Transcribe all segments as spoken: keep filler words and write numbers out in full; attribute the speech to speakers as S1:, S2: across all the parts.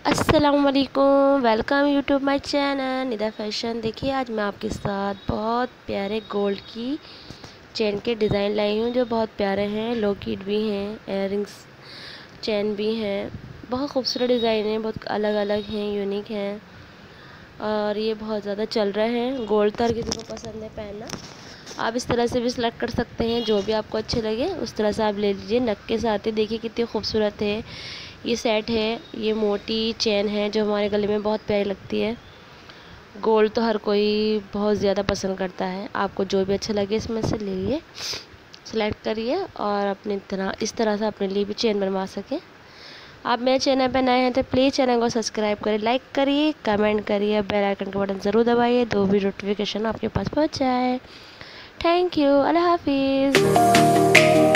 S1: अस्सलामुअलैकुम, welcome YouTube my channel Nida fashion. देखिए आज मैं आपके साथ बहुत प्यारे गोल्ड की चेन के डिज़ाइन लाई हूँ जो बहुत प्यारे हैं। लॉकेट भी हैं, इयररिंग्स चेन भी हैं। बहुत खूबसूरत डिज़ाइन हैं, बहुत अलग अलग हैं, यूनिक हैं और ये बहुत ज़्यादा चल रहे हैं। गोल्ड तो हर किसी को पसंद है पहनना। आप इस तरह से भी सिलेक्ट कर सकते हैं, जो भी आपको अच्छे लगे उस तरह से आप ले लीजिए। नग के साथ ही देखिए कितनी खूबसूरत है ये सेट है। ये मोटी चेन है जो हमारे गले में बहुत प्यारी लगती है। गोल्ड तो हर कोई बहुत ज़्यादा पसंद करता है। आपको जो भी अच्छा लगे इसमें से ले लिए, सेलेक्ट करिए और अपनी तरह इस तरह से अपने लिए भी चेन बनवा सकें। आप मेरे चैनल पर नए हैं तो प्लीज़ चैनल को सब्सक्राइब करिए, लाइक करिए, कमेंट करिए, बेल आइकन का बटन ज़रूर दबाइए, दो भी नोटिफिकेशन आपके पास पहुंच जाए। थैंक यू, अल्लाह हाफिज़।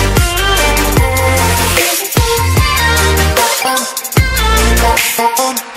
S2: on